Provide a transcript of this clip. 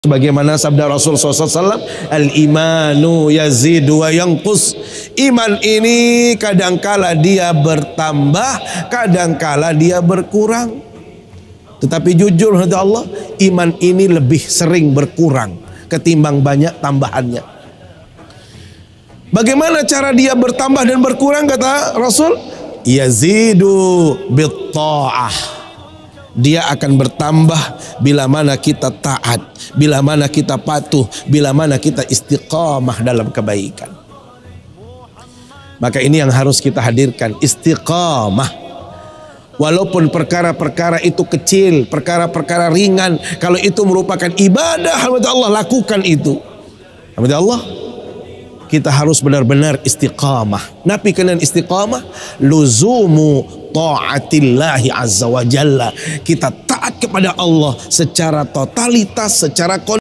Sebagaimana sabda Rasul SAW, al-imanu yazidu wa yanqus. Iman ini kadangkala dia bertambah, kadangkala dia berkurang. Tetapi jujur hati Allah, iman ini lebih sering berkurang ketimbang banyak tambahannya. Bagaimana cara dia bertambah dan berkurang, kata Rasul? Yazidu bit-ta'ah. Dia akan bertambah bila mana kita taat, bila mana kita patuh, bila mana kita istiqamah dalam kebaikan. Maka ini yang harus kita hadirkan, istiqamah. Walaupun perkara-perkara itu kecil, perkara-perkara ringan, kalau itu merupakan ibadah, alhamdulillah, lakukan itu. Alhamdulillah, kita harus benar-benar istiqamah. Nabi kalian istiqamah, luzumu ta'atillahi azza wa jalla. Kita taat kepada Allah secara totalitas, secara